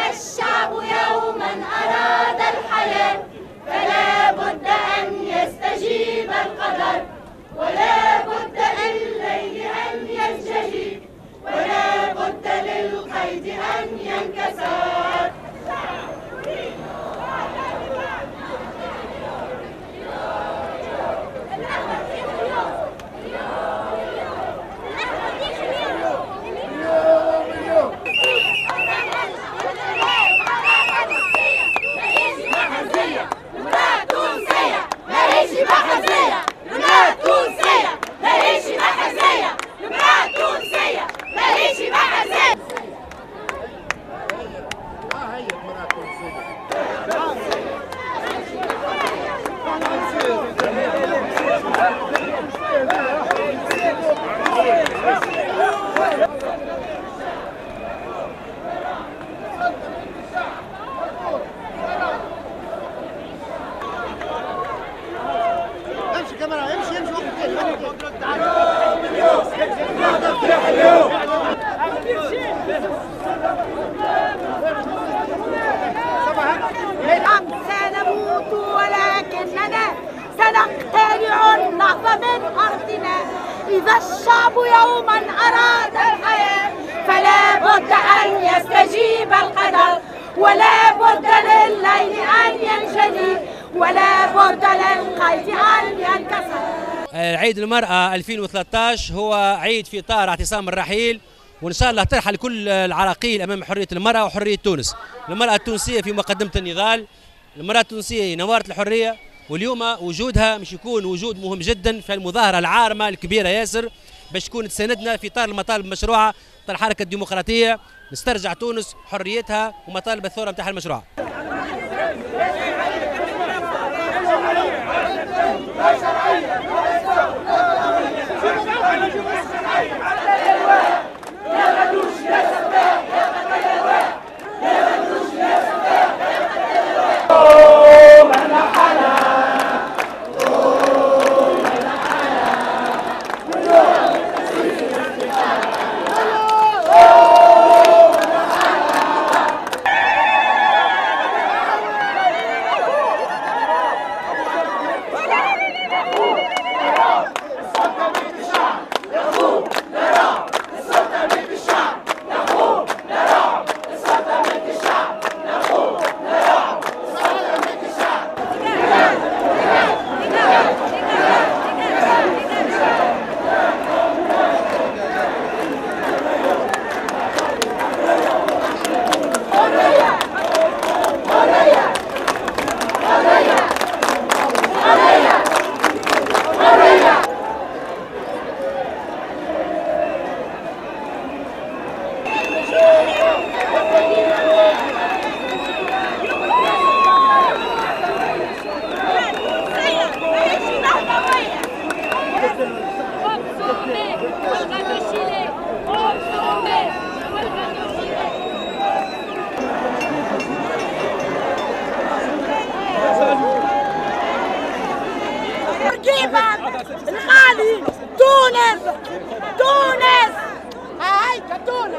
إذا الشعب يوما أراد الحياة فلا بد أن يستجيب القدر، ولا بد للليل أن ينجلي، ولا بد للقيد أن ينكسر. سنموت ولكننا سنقتلع النهض من أرضنا. إذا الشعب يوما أراد الحياة فلا بد أن يستجيب القدر، ولا بد للليل أن ينجلي، ولا بد للقيد أن ينكسر. عيد المرأة 2013 هو عيد في إطار اعتصام الرحيل، وإن شاء الله ترحل كل العراقيل أمام حرية المرأة وحرية تونس. المرأة التونسية في مقدمة النضال، المرأة التونسية نوارة الحرية، واليوم وجودها مش يكون وجود مهم جدا في المظاهرة العارمة الكبيرة ياسر باش تكون تساندنا في إطار المطالب المشروعة تاع الحركة الديمقراطية، نسترجع تونس حريتها ومطالب الثورة نتاعها المشروعة. الغالي تونس، تونس هاي تونس،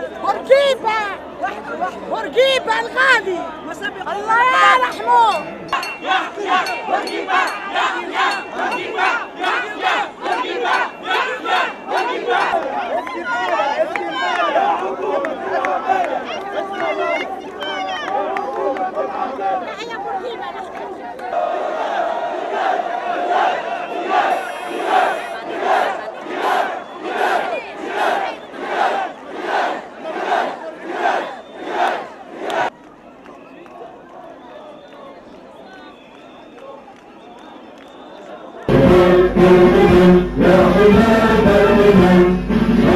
ورقيبة الغالي الله يرحمه. يحيى ورقيبة، يحيى ورقيبة، يحيى ورقيبة، يحيى ورقيبة. يا حماة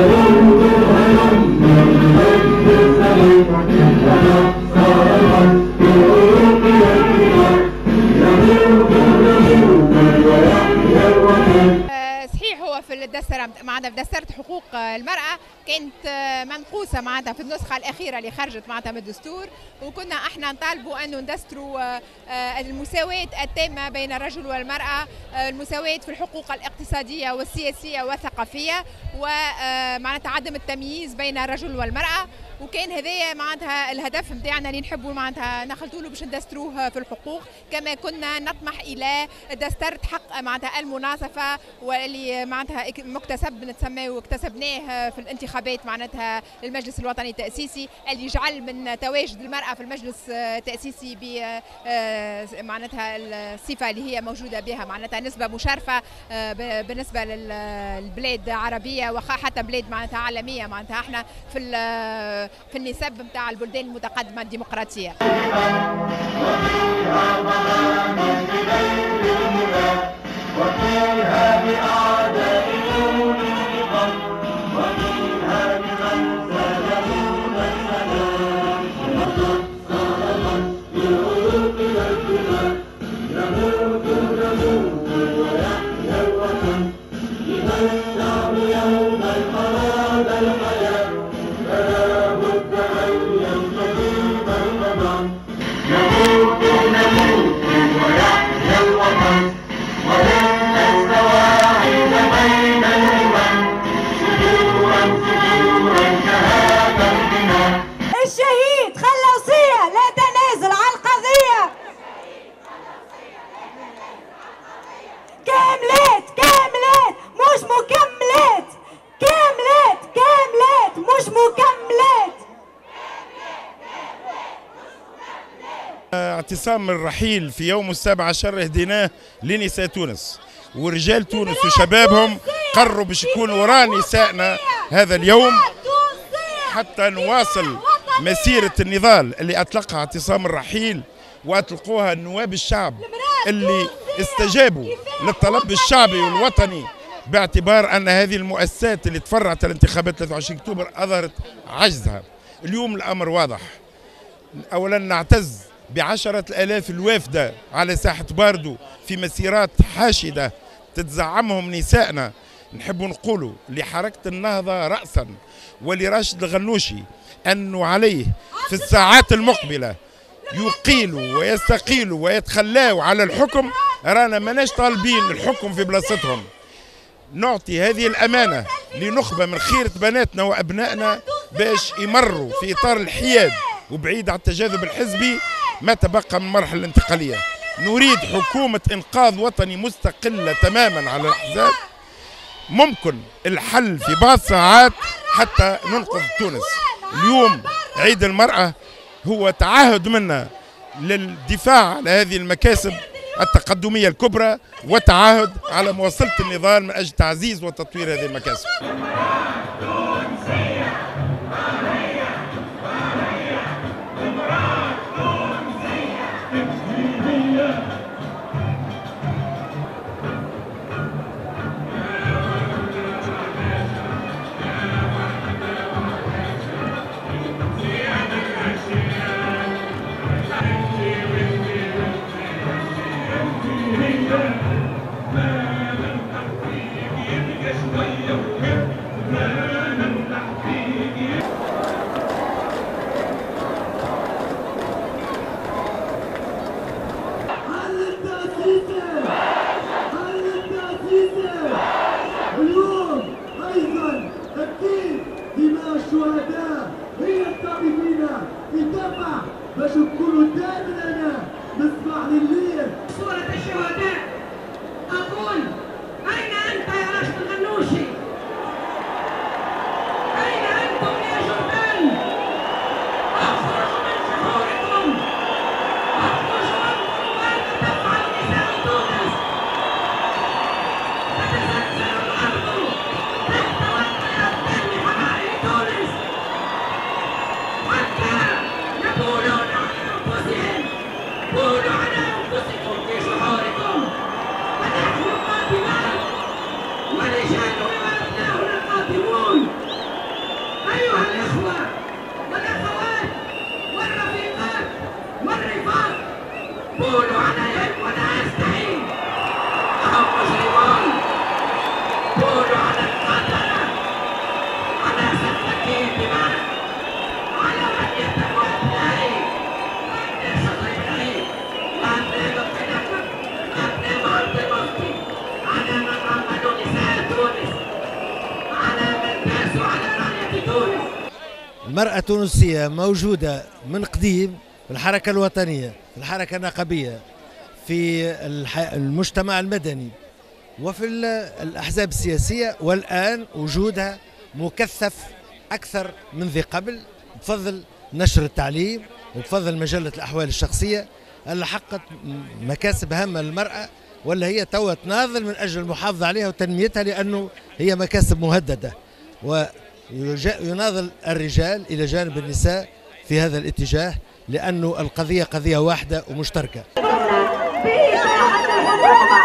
المرأة كانت منقوصة معناتها في النسخة الأخيرة اللي خرجت معناتها من الدستور، وكنا احنا نطالبوا أنه ندستروا المساواة التامة بين الرجل والمرأة، المساواة في الحقوق الاقتصادية والسياسية والثقافية، ومعناتها عدم التمييز بين الرجل والمرأة. وكان هذايا معناتها الهدف نتاعنا اللي نحبوا معناتها نخلطوا له باش ندستروه في الحقوق، كما كنا نطمح الى دسترة حق معناتها المناصفه، واللي معناتها مكتسب نتسميه واكتسبناه في الانتخابات معناتها للمجلس الوطني التاسيسي، اللي جعل من تواجد المراه في المجلس التاسيسي ب معناتها الصفه اللي هي موجوده بها، معناتها نسبه مشرفه بالنسبه للبلاد العربيه وحتى بلاد معناتها عالميه، معناتها احنا في النسب نتاع البلدان المتقدمه الديمقراطيه. وفيها بأعداء وفيها بمن سلمون السلام لعلوم الدماء نموت ويحيا الوطن لمن نعم يوم الأراد الحياة فلا بد أن يستجيب الأمام نموت ويحيا الوطن ولن السواعد بين الأمم سجورا كهذا البناء. الشهيد خلى وصية لا تنازل على القضية. كاملات مش مكملات، كاملات مش مكملات. اعتصام الرحيل في يوم 17 اهديناه لنساء تونس ورجال تونس وشبابهم، قرروا باش يكونوا وراء نسائنا هذا اليوم حتى نواصل مسيرة النضال اللي أطلقها اعتصام الرحيل وأطلقوها نواب الشعب اللي استجابوا للطلب الشعبي والوطني، باعتبار أن هذه المؤسسات اللي تفرعت الانتخابات 23 أكتوبر أظهرت عجزها. اليوم الأمر واضح، أولا نعتز بعشرة الآلاف الوافدة على ساحة باردو في مسيرات حاشدة تتزعمهم نسائنا. نحب نقولوا لحركة النهضة رأسا ولراشد الغنوشي أنه عليه في الساعات المقبلة يقيلوا ويستقيلوا ويتخلاوا على الحكم. رانا ماناش طالبين الحكم في بلاصتهم، نعطي هذه الأمانة لنخبة من خيرة بناتنا وأبنائنا باش يمروا في إطار الحياد وبعيد عن التجاذب الحزبي ما تبقى من المرحلة الانتقالية. نريد حكومة إنقاذ وطني مستقلة تماما على الأحزاب، ممكن الحل في بعض ساعات حتى ننقذ تونس. اليوم عيد المرأة هو تعهد منا للدفاع على هذه المكاسب التقدمية الكبرى وتعهد على مواصلة النضال من أجل تعزيز وتطوير هذه المكاسب. ما المرأة التونسية موجودة من قديم في الحركة الوطنية، في الحركة النقبية، في المجتمع المدني وفي الأحزاب السياسية، والآن وجودها مكثف أكثر من ذي قبل بفضل نشر التعليم وبفضل مجلة الأحوال الشخصية اللي حققت مكاسب هامة للمرأة، ولا هي توا تناضل من أجل المحافظة عليها وتنميتها، لأنه هي مكاسب مهددة، ويناضل الرجال إلى جانب النساء في هذا الاتجاه، لأنه القضية قضية واحدة ومشتركة.